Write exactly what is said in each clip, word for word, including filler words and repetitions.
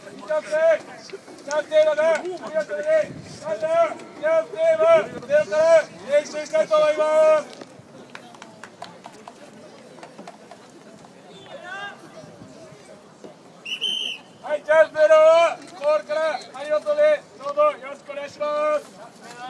はい、じゃあゼロはコールからはい音でどうぞよろしくお願いします。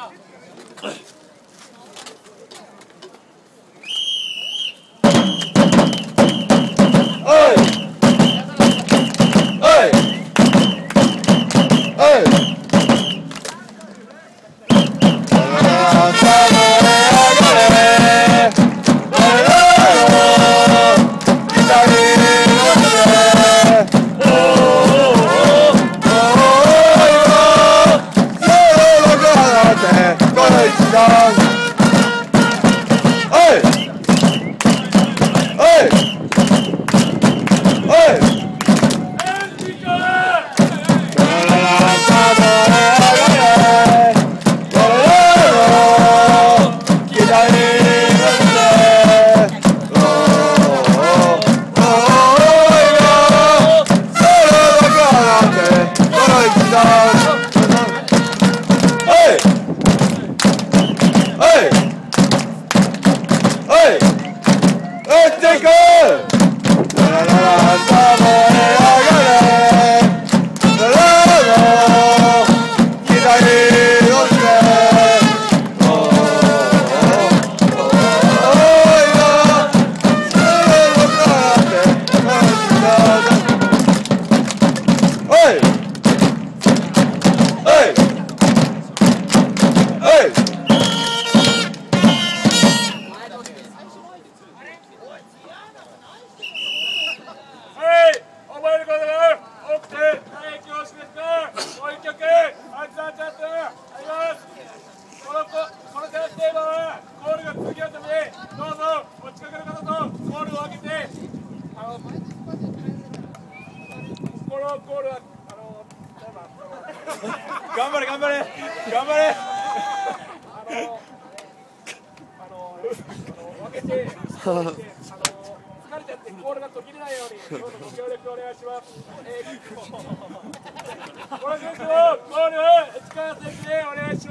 頑張れ頑張れ頑張れ。あのあの分けてあの疲れちゃってコールが途切れないようにどうぞご協力お願いします。えー、この選手のコールを市川選手でお願いします。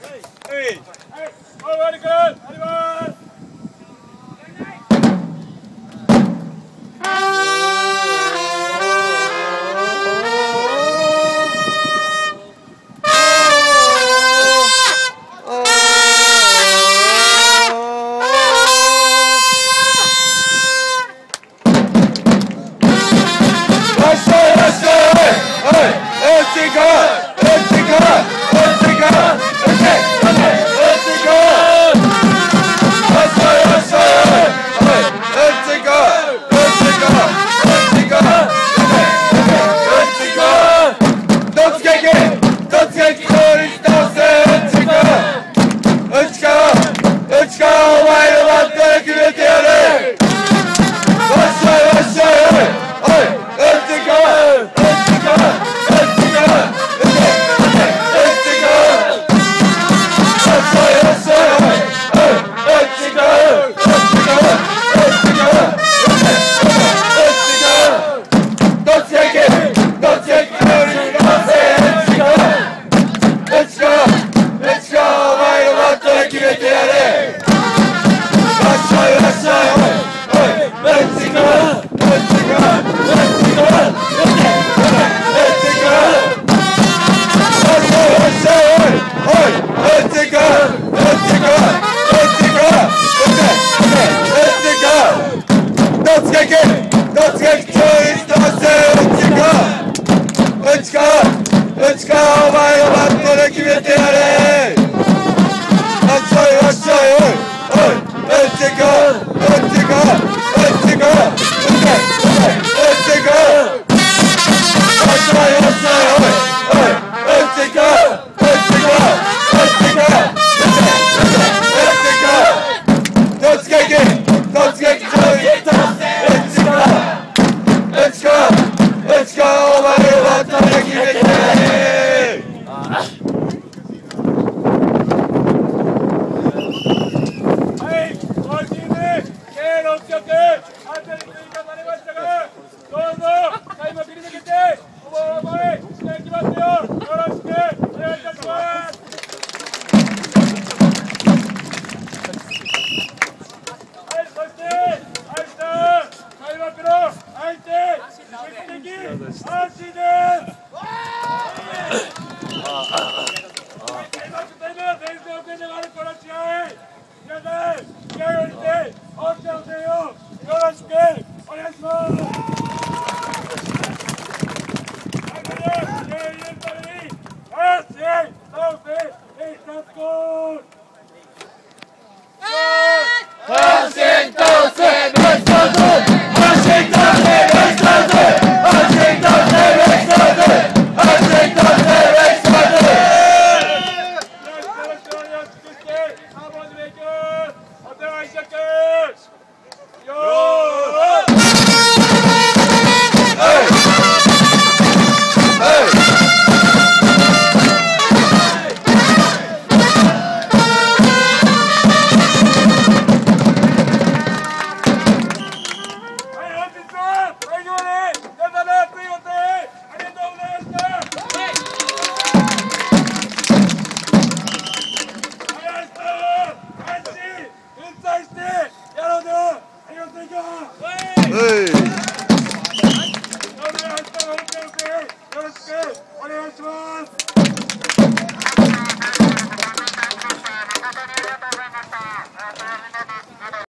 はい、はい、大森君あります。はい、ごチーム計ろっきょく安全に進みます。 安心です。全然お手で悪この試合、皆さん、気合を入れて、大きなお手をよろしくお願いします。